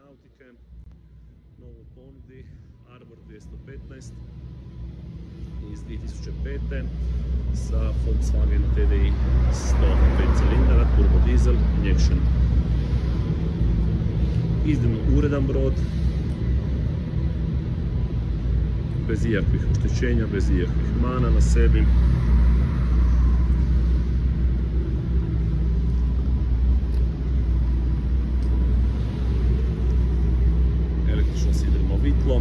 Nautike, novo ponudi Arbor 215 iz 2005. sa Volkswagen TDI 105 cilindara, turbo dizel, injection. Iznimno uredan brod, bez ikakvih oštećenja, bez ikakvih mana na sebi. Električno sidrno vitlo.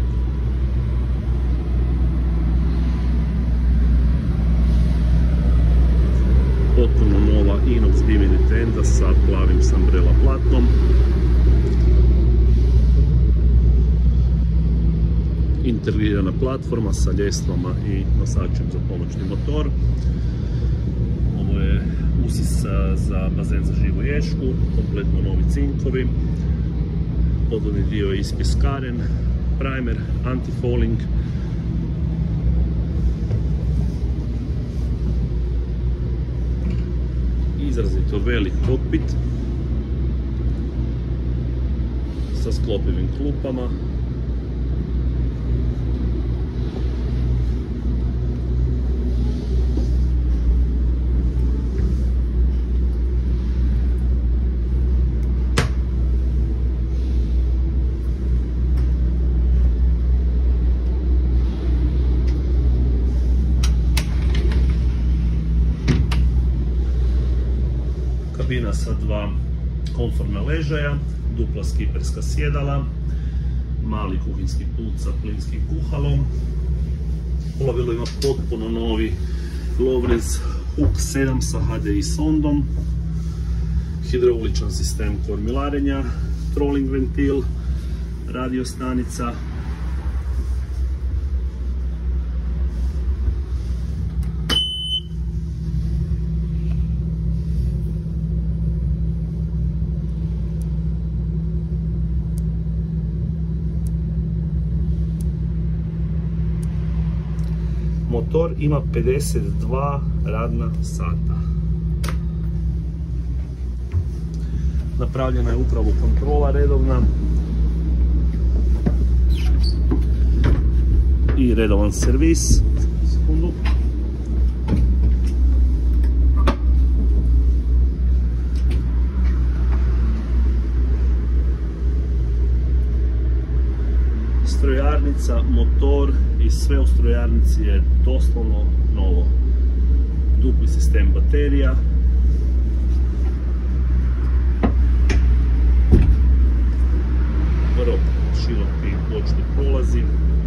Potpuno nova inox divini tenda sa plavim sambrela platnom. Integrirana platforma sa ljestvama i nosačem za pomoćni motor. Ovo je usis za bazen za živu ješku, kompletno novi cinkovi. Podvodni dio je ispjeskaren, primer, anti-fouling. Izrazito velik kokpit sa sklopivim klupama. Kabina sa dva komfortna ležaja, dupla skiperska sjedala, mali kuhinjski pult sa plinskim kuhalom. Plovilo ima potpuno novi Lovrez Hook 7 sa HDI sondom, hidrauličan sistem kormilarenja, trolling ventil, radio stanica. Motor ima 52 radna sata. Napravljena je upravo kontrola redovna i redovan servis. Sekundu. Strojarnica, motor i sve u strojarnici je doslovno novo. Dupli sistem baterija. Vrlo široki bočni prolazi.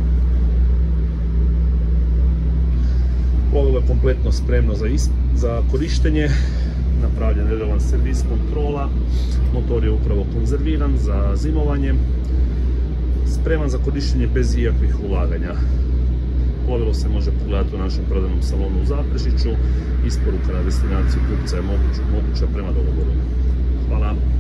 Plovilo je kompletno spremno za korištenje. Napravljen je redovan servis, kontrola. Motor je upravo konzerviran za zimovanje. Spreman za korištenje bez ikakvih ulaganja. Plovilo se može pogledati u našem prodajnom salonu u Zaprešiću. Isporuka na destinaciju kupca je moguća prema dogovoru. Hvala.